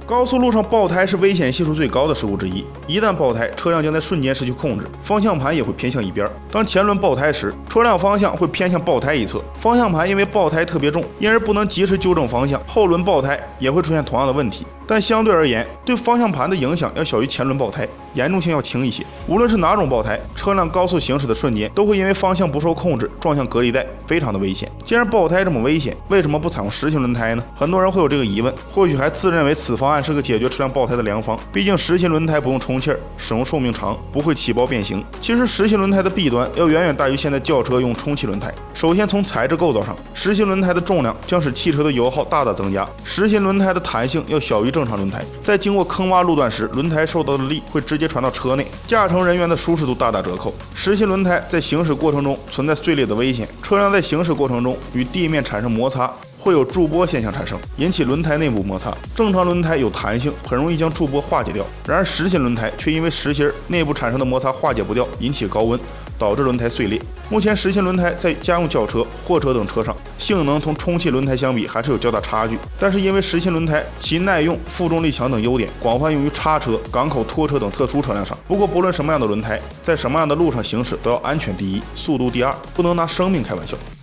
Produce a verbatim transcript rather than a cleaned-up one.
高速路上爆胎是危险系数最高的事故之一，一旦爆胎，车辆将在瞬间失去控制，方向盘也会偏向一边。当前轮爆胎时，车辆方向会偏向爆胎一侧，方向盘因为爆胎特别重，因而不能及时纠正方向，后轮爆胎也会出现同样的问题。但相对而言，对方向盘的影响要小于前轮爆胎，严重性要轻一些。无论是哪种爆胎，车辆高速行驶的瞬间都会因为方向不受控制撞向隔离带，非常的危险。既然爆胎这么危险，为什么不采用实心轮胎呢？很多人会有这个疑问，或许还自认为此方案是个解决车辆爆胎的良方。毕竟实心轮胎不用充气儿，使用寿命长，不会起包变形。其实实心轮胎的弊端要远远大于现在轿车用充气轮胎。首先从材质构造上，实心轮胎的重量将使汽车的油耗大大增加。实心轮胎的弹性要小于正常轮胎，在经过坑洼路段时，轮胎受到的力会直接传到车内，驾乘人员的舒适度大打折扣。实心轮胎在行驶过程中存在碎裂的危险，车辆在行驶过程中与地面产生摩擦，会有驻波现象产生，引起轮胎内部摩擦。正常轮胎有弹性，很容易将驻波化解掉，然而实心轮胎却因为实心内部产生的摩擦化解不掉，引起高温，导致轮胎碎裂。目前实心轮胎在家用轿车、货车等车上性能同充气轮胎相比还是有较大差距，但是因为实心轮胎其耐用、负重力强等优点，广泛用于叉车、港口拖车等特殊车辆上。不过不论什么样的轮胎，在什么样的路上行驶都要安全第一，速度第二，不能拿生命开玩笑。